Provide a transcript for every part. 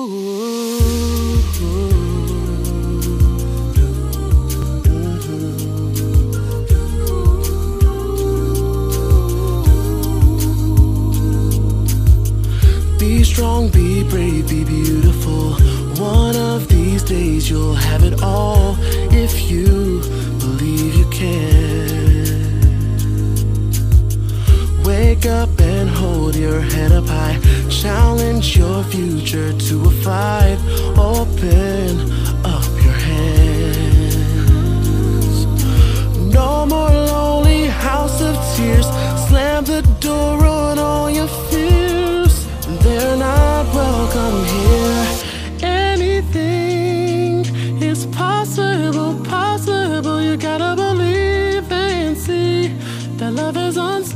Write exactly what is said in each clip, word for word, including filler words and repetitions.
Be strong, be brave, be beautiful. One of these days you'll have it all if you believe you can. Wake up and hold your head up high. Challenge your future to a fight. Open up your hands. No more lonely house of tears. Slam the door on all your fears. They're not welcome here. Anything is possible, possible. You gotta believe and see that love is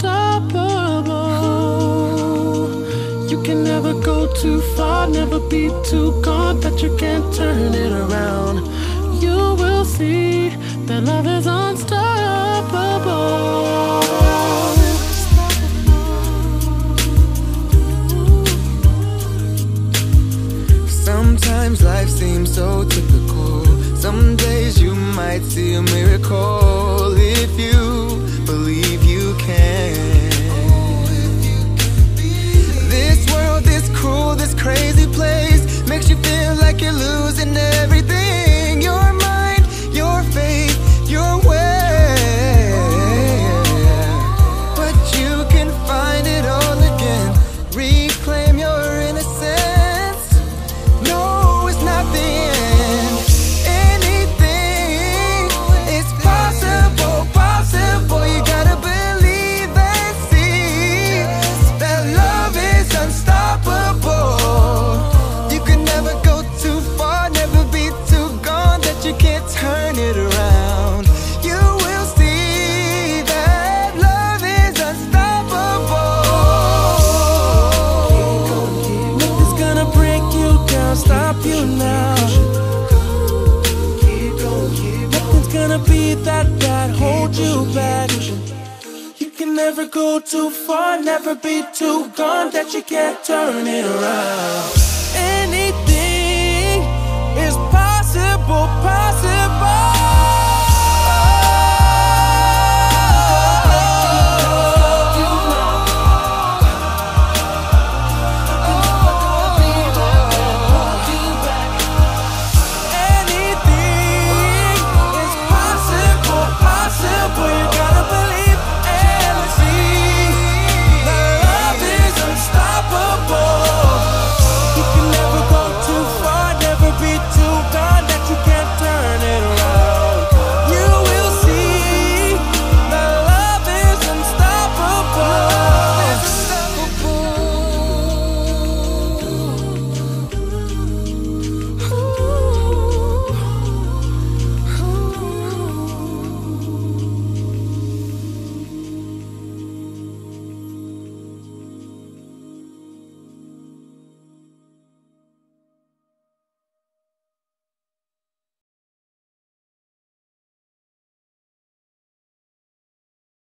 unstoppable. You can never go too far, never be too gone, that you can't turn it around. You will see that love is unstoppable. Sometimes life seems so typical. Some days you might see a miracle if you believe you can. This world, this cruel, this crazy place makes you feel like you're losing everything. Your mind, your faith, your way. But you can find it all again. Reclaim your innocence. Turn it around. You will see that love is unstoppable. Nothing's gonna break you down, stop you now. Nothing's gonna be that bad, hold you back. You can never go too far, never be too gone, that you can't turn it around.